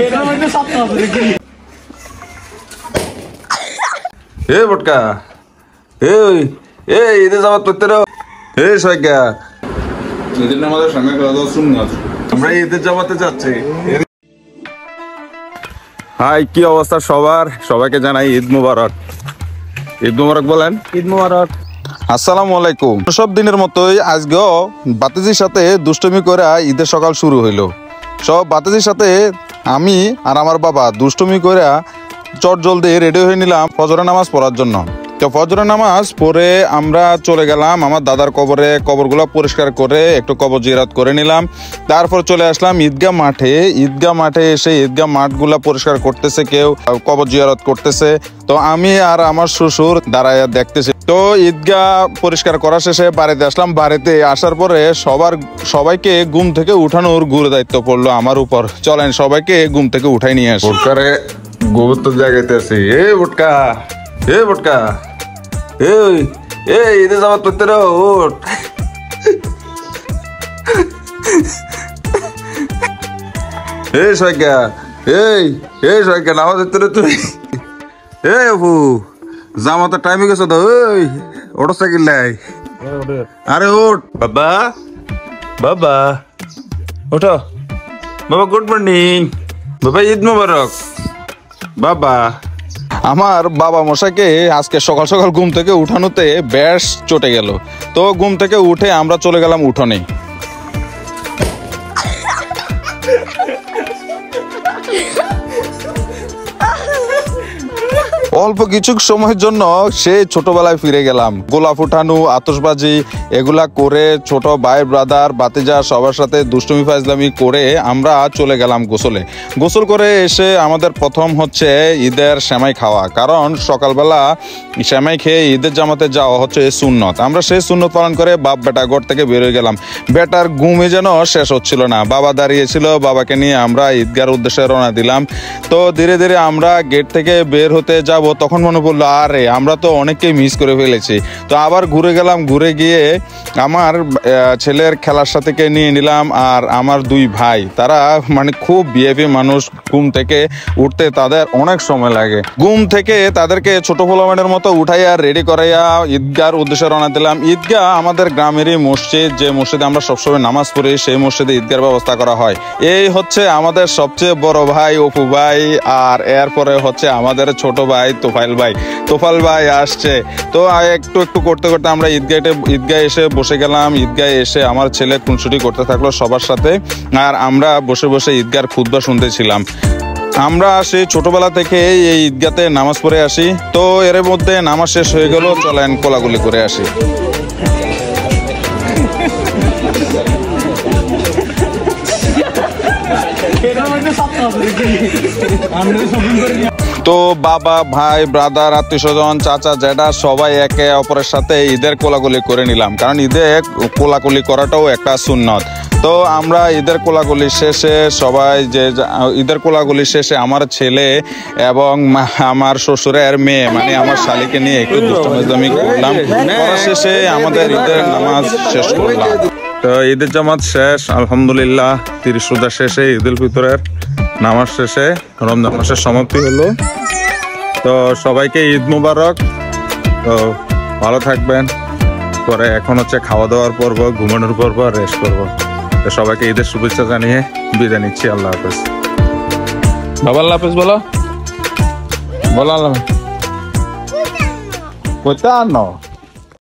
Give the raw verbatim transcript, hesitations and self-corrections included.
এ বটকা এই এই ঈদে যাওয়ার তোর এ সৈকা ঈদের নামাজের সঙ্গে সুন্নাত আমরা ঈদের জামাতে যাচ্ছি। হাই, কি অবস্থা সবার? সবাইকে জানাই ঈদ মুবারক। ঈদ মুবারক বলেন। ঈদ মুবারক। আসসালামু আলাইকুম। সব দিনের মতোই আজকেও বাতিজির সাথে দুষ্টুমি করে ঈদের সকাল শুরু হইলো। সব বাতিজির সাথে আমি আর আমার বাবা দুষ্টুমি করে চট জলদি রেডি হয়ে নিলাম ফজরের নামাজ পড়ার জন্য। তো ফজরের নামাজ পড়ে আমরা চলে গেলাম আমার দাদার কবরে, কবরগুলো পরিষ্কার করে একটু কবর জিয়ারত করে নিলাম। তারপর চলে আসলাম ঈদগাহ মাঠে। ঈদগাহ মাঠে এসে ঈদগাহ মাঠগুলা পরিষ্কার করতেছে, কেউ কবর জিয়ারত করতেছে। তো আমি আর আমার শ্বশুর দাঁড়ায় দেখতেছি। তো ঈদগাহ পরিষ্কার করা শেষে বাড়িতে আসলাম। বাড়িতে আসার পরে সবার সবাইকে ঘুম থেকে উঠানোর গুরু দায়িত্ব পড়লো আমার উপর। চলেন সবাইকে ঘুম থেকে উঠাই নিয়ে আসি। ভোটকারে গোবর তো জায়গাতেছি। এ ভোটকা এ ভোটকা এই এই ঈদে যাওয়ার তোর ওঠ। এই সৈকা এই এই সৈকা নামাজ তোর তুই এই আপু জামাতে টাইমে গেছো তো। ওই ওটা সাইকেল নাই। আরে ওঠ বাবা, বাবা ওঠো বাবা। গুড মর্নিং বাবা, ঈদ মুবারক বাবা। আমার বাবা মশাইকে আজকে সকাল সকাল ঘুম থেকে উঠানোতে বেশ চটে গেল। তো ঘুম থেকে উঠে আমরা চলে গেলাম উঠোনে। অল্প কিছু সময়ের জন্য সে ছোটবেলায় ফিরে গেলাম। গোলাপ উঠানো, আতশবাজি এগুলা করে ছোট ভাই ব্রাদার বাতিজা সবার সাথে দুষ্টুমি ফাজলামি করে আমরা চলে গেলাম গোসলে। গোসল করে এসে আমাদের প্রথম হচ্ছে ঈদের সেমাই খাওয়া, কারণ সকালবেলা সেমাই খেয়ে ঈদের জামাতে যাওয়া হচ্ছে সুন্নত। আমরা সেই সুন্নত পালন করে বাপ বেটা ঘর থেকে বেরোয় গেলাম। বেটার ঘুমে যেন শেষ হচ্ছিল না। বাবা দাঁড়িয়েছিল, বাবাকে নিয়ে আমরা ঈদগার উদ্দেশ্যে রওনা দিলাম। তো ধীরে ধীরে আমরা গেট থেকে বের হতে যাব, তখন মনে পড়লো আরে আমরা তো অনেককেই মিস করে ফেলেছি। তো আবার ঘুরে গেলাম। ঘুরে গিয়ে আমার ছেলের খেলার সাথে নিয়ে নিলাম। আর আমার দুই ভাই, তারা মানে খুব বিহেভি মানুষ। ঘুম থেকে উঠতে তাদের অনেক সময় লাগে। ঘুম থেকে তাদেরকে ছোট পোলামেনের মতো উঠাইয়া রেডি করাইয়া ঈদগার উদ্দেশ্যে রওনা দিলাম। ঈদগাহ আমাদের গ্রামেরই মসজিদ, যে মসজিদে আমরা সবসময় নামাজ পড়ি, সেই মসজিদে ঈদগার ব্যবস্থা করা হয়। এই হচ্ছে আমাদের সবচেয়ে বড় ভাই অপু ভাই, আর এরপরে হচ্ছে আমাদের ছোট ভাই তোফাইল ভাই। তোফাইল ভাই আসছে। তো একটু একটু করতে করতে আমরা ঈদগাহে ঈদগাহে এসে বসে গেলাম। ঈদগাহে এসে আমার ছেলে খুনসুটি করতে থাকলো সবার সাথে, আর আমরা বসে বসে ঈদগার খুতবা শুনতেছিলাম। আমরা সেই ছোটবেলা থেকে এই ঈদগাতে নামাজ পড়ে আসি। তো এর মধ্যে নামাজ শেষ হয়ে গেল, চলেন কোলাগুলি করে আসি। তো বাবা ভাই ব্রাদার আত্মীয় স্বজন চাচা জ্যাঠা সবাই একে অপরের সাথে ঈদের কোলাকুলি করে নিলাম, কারণ ঈদে কোলাকুলি করাটাও একটা সুন্নত। তো আমরা ঈদের কোলাকুলি শেষে সবাই যে ঈদের কোলাকুলি শেষে আমার ছেলে এবং আমার শ্বশুরের মেয়ে মানে আমার শালিকে নিয়ে একটু দুষ্টুমি করলাম। শেষে আমাদের ঈদের নামাজ শেষ করলাম। তো ঈদের জামাত শেষ আলহামদুলিল্লাহ। তিরিশ রোজা শেষে ঈদ উল ফিতরের নামাজ শেষে রমজান মাসের সমাপ্তি হলো। তো সবাইকে ঈদ মুবারক। তো ভালো থাকবেন। পরে এখন হচ্ছে খাওয়া দাওয়ার পর্ব, ঘুমানোর পর্ব, রেস্ট করবো। তো সবাইকে ঈদের শুভেচ্ছা জানিয়ে বিদায় নিচ্ছি। আল্লাহ হাফেজ। বাবা আল্লাহ হাফেজ বলো, বলো আল্লাহ। কোথায় আনো